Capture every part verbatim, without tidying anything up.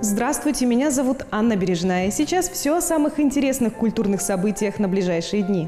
Здравствуйте, меня зовут Анна Бережная. Сейчас все о самых интересных культурных событиях на ближайшие дни.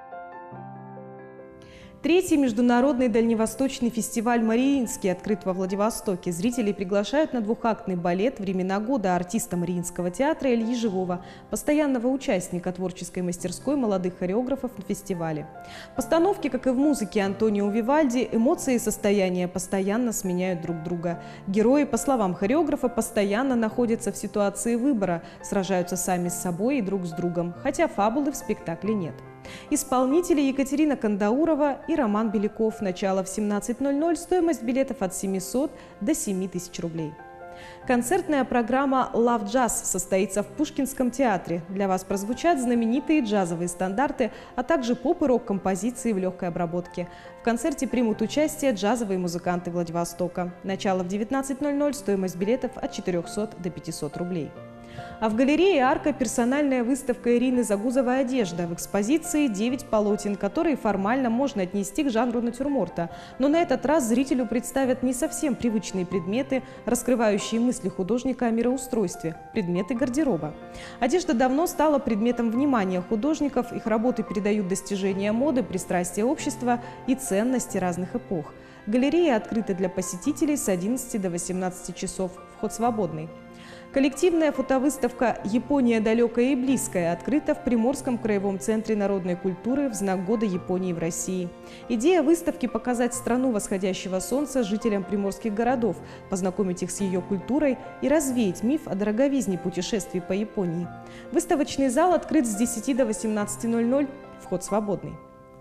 Третий международный дальневосточный фестиваль «Мариинский» открыт во Владивостоке. Зрителей приглашают на двухактный балет «Времена года» артиста Мариинского театра Ильи Живого, постоянного участника творческой мастерской молодых хореографов на фестивале. Постановки, как и в музыке Антонио Вивальди, эмоции и состояния постоянно сменяют друг друга. Герои, по словам хореографа, постоянно находятся в ситуации выбора, сражаются сами с собой и друг с другом, хотя фабулы в спектакле нет. Исполнители Екатерина Кандаурова и Роман Беляков. Начало в семнадцать ноль ноль, стоимость билетов от семисот до семи тысяч рублей. Концертная программа «Love Jazz» состоится в Пушкинском театре. Для вас прозвучат знаменитые джазовые стандарты, а также поп и рок-композиции в легкой обработке. В концерте примут участие джазовые музыканты Владивостока. Начало в девятнадцать ноль ноль, стоимость билетов от четырёхсот до пятисот рублей. А в галерее «Арка» персональная выставка Ирины Загузовой «Одежда». В экспозиции девять полотен, которые формально можно отнести к жанру натюрморта. Но на этот раз зрителю представят не совсем привычные предметы, раскрывающие мысли художника о мироустройстве – предметы гардероба. Одежда давно стала предметом внимания художников, их работы передают достижения моды, пристрастия общества и ценности разных эпох. Галерея открыта для посетителей с одиннадцати до восемнадцати часов. Вход свободный. Коллективная фотовыставка «Япония далекая и близкая» открыта в Приморском краевом центре народной культуры в знак года Японии в России. Идея выставки – показать страну восходящего солнца жителям приморских городов, познакомить их с ее культурой и развеять миф о дороговизне путешествий по Японии. Выставочный зал открыт с десяти до восемнадцати ноль ноль, вход свободный.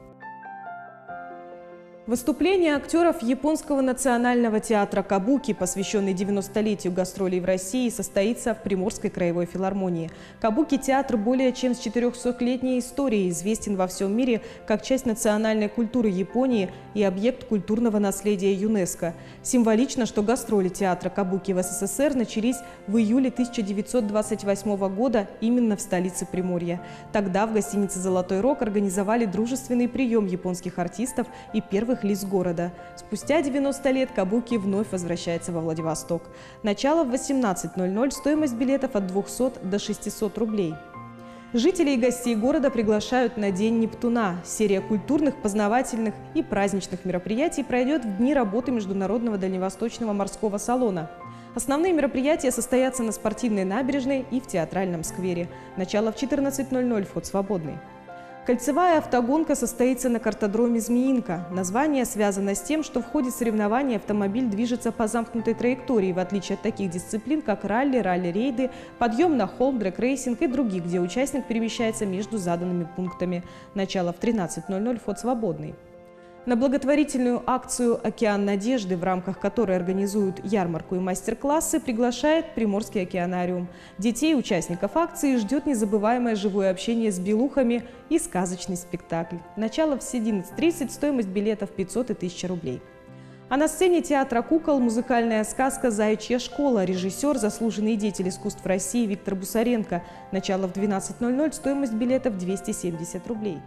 Выступление актеров Японского национального театра «Кабуки», посвященный девяностолетию гастролей в России, состоится в Приморской краевой филармонии. «Кабуки» театр более чем с четырёхсотлетней историей, известен во всем мире как часть национальной культуры Японии и объект культурного наследия ЮНЕСКО. Символично, что гастроли театра «Кабуки» в СССР начались в июле тысяча девятьсот двадцать восьмого года именно в столице Приморья. Тогда в гостинице «Золотой рог» организовали дружественный прием японских артистов и первых лиц города. Спустя девяносто лет «Кабуки» вновь возвращается во Владивосток. Начало в восемнадцать ноль ноль, стоимость билетов от двухсот до шестисот рублей. Жителей и гостей города приглашают на День Нептуна. Серия культурных, познавательных и праздничных мероприятий пройдет в дни работы Международного дальневосточного морского салона. Основные мероприятия состоятся на спортивной набережной и в театральном сквере. Начало в четырнадцать ноль ноль, вход свободный. Кольцевая автогонка состоится на картодроме «Змеинка». Название связано с тем, что в ходе соревнований автомобиль движется по замкнутой траектории, в отличие от таких дисциплин, как ралли, ралли-рейды, подъем на холм, дрэг-рейсинг и других, где участник перемещается между заданными пунктами. Начало в тринадцать ноль ноль, вход свободный. На благотворительную акцию «Океан надежды», в рамках которой организуют ярмарку и мастер-классы, приглашает Приморский океанариум. Детей, участников акции, ждет незабываемое живое общение с белухами и сказочный спектакль. Начало в одиннадцать тридцать, стоимость билетов пятьсот и тысяча рублей. А на сцене театра кукол музыкальная сказка «Заячья школа». Режиссер, заслуженный деятель искусств России Виктор Бусаренко. Начало в двенадцать ноль ноль, стоимость билетов двести семьдесят рублей.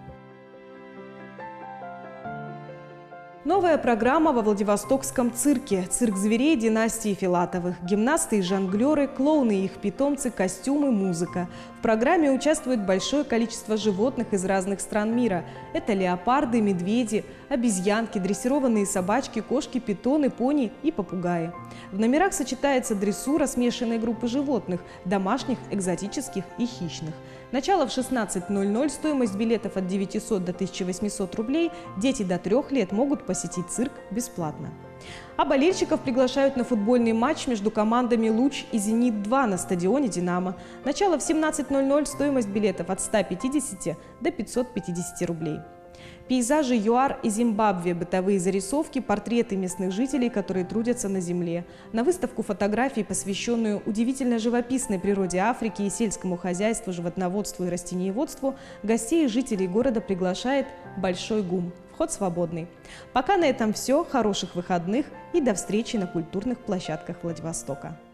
Новая программа во Владивостокском цирке. Цирк зверей династии Филатовых. Гимнасты и жонглеры, клоуны и их питомцы, костюмы, музыка. В программе участвует большое количество животных из разных стран мира. Это леопарды, медведи, обезьянки, дрессированные собачки, кошки, питоны, пони и попугаи. В номерах сочетается дрессура смешанной группы животных – домашних, экзотических и хищных. Начало в шестнадцать ноль ноль, стоимость билетов от девятисот до тысячи восьмисот рублей. Дети до трех лет могут посетить цирк бесплатно. А болельщиков приглашают на футбольный матч между командами «Луч» и «Зенит-два» на стадионе «Динамо». Начало в семнадцать ноль ноль, стоимость билетов от ста пятидесяти до пятисот пятидесяти рублей. Пейзажи ЮАР и Зимбабве, бытовые зарисовки, портреты местных жителей, которые трудятся на земле. На выставку фотографий, посвященную удивительно живописной природе Африки и сельскому хозяйству, животноводству и растениеводству, гостей и жителей города приглашает Большой ГУМ. Вход свободный. Пока на этом все. Хороших выходных и до встречи на культурных площадках Владивостока.